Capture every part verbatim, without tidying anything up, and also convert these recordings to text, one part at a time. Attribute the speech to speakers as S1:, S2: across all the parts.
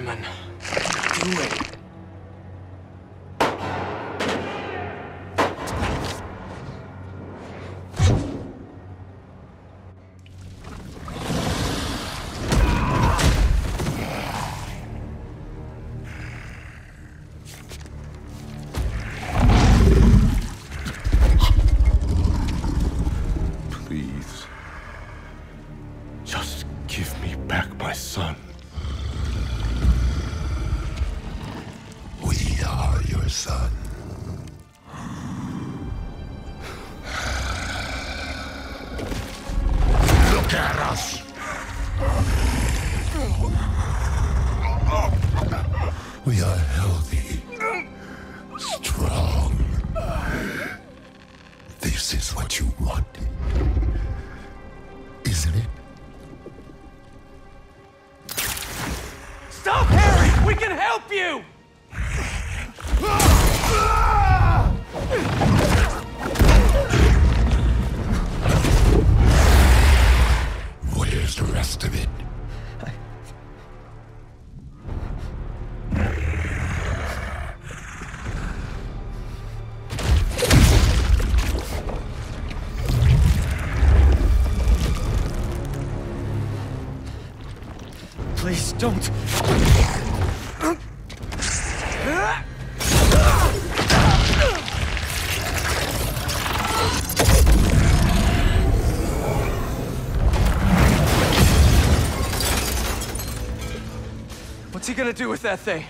S1: Spiderman. Do it.
S2: Please, just give me back my son.
S3: We are your son. Look at us! We are healthy, strong. This is what you want, isn't it?
S1: Stop, Harry! We can help you!
S3: Where's the rest of it?
S1: Please don't. What's he gonna do with that thing?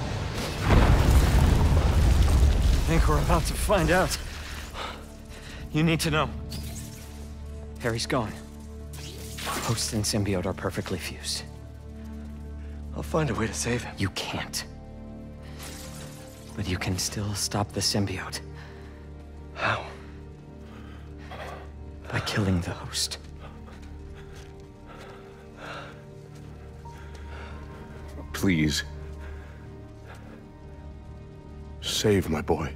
S1: I think we're about to find out. You need to know. Harry's gone. Host and symbiote are perfectly fused. I'll find a way to save him. You can't. But you can still stop the symbiote. How? By killing the host.
S2: Please. Save my boy.